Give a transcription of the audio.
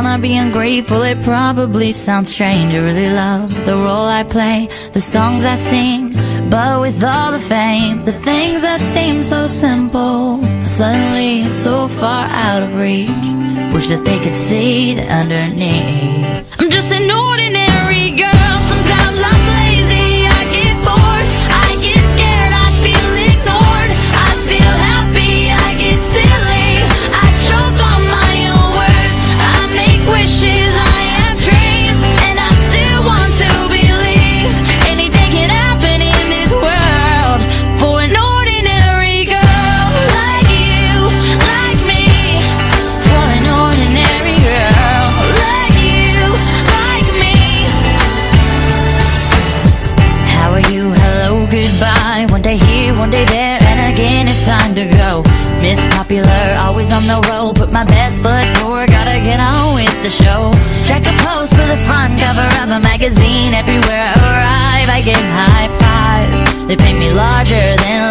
wanna be ungrateful, it probably sounds strange. I really love the role I play, the songs I sing, but with all the fame, the things that seem so simple are suddenly so far out of reach. Wish that they could see the underneath. I'm just an ordinary girl. Sometimes I'm lazy, I get bored, I get scared, I feel ignored, I feel happy, I get silly, I choke on my own words, I make wishes, I have dreams, and I still want to believe anything can happen in this world for an ordinary girl like you, like me. For an ordinary girl like you, like me. How are you? Hello, goodbye. One day here, one day there, and again it's time to go. Miss Popular, always on the road, put my best foot forward, gotta get on with the show. Check a post for the front cover of a magazine. Everywhere I arrive I get high fives, they paint me larger than